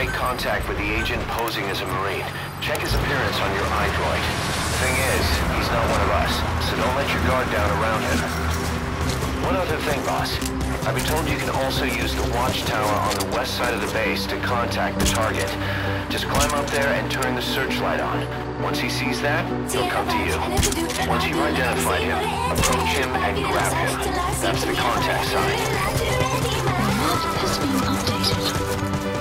make contact with the agent posing as a Marine. Check his appearance on your iDroid. Thing is, he's not one of us, so don't let your guard down around him. One other thing, boss. I've been told you can also use the watchtower on the west side of the base to contact the target. Just climb up there and turn the searchlight on. Once he sees that, he'll come to you. Once you've identified him, approach him and grab him. That's the contact sign. Map has been updated.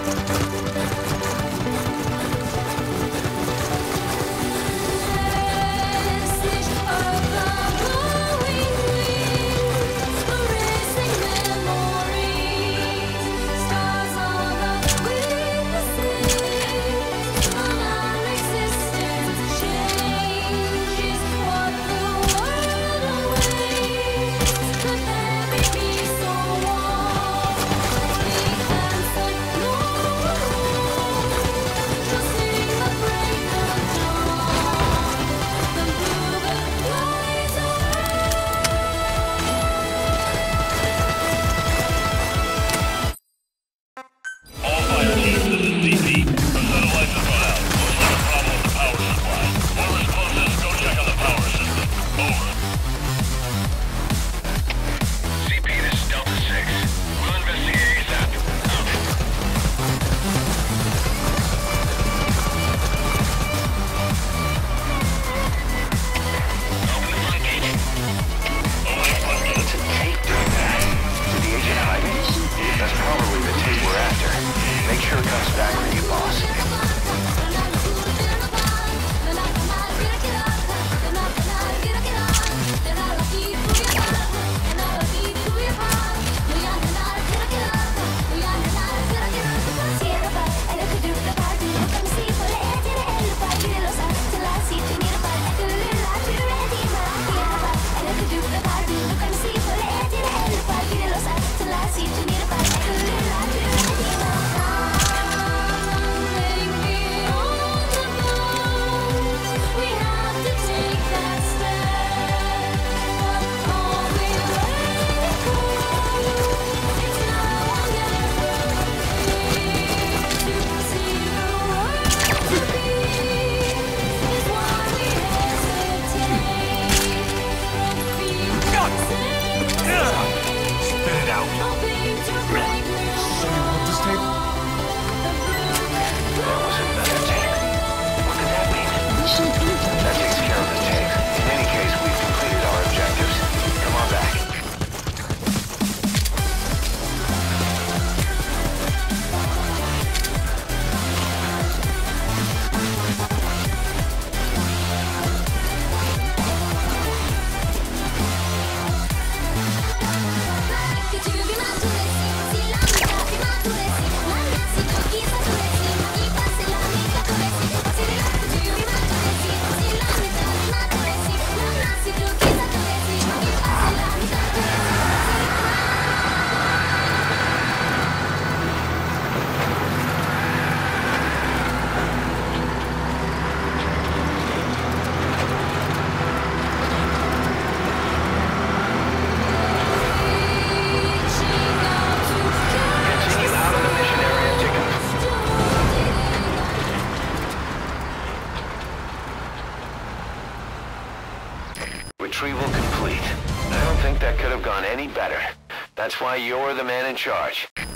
Retrieval complete. I don't think that could have gone any better. That's why you're the man in charge.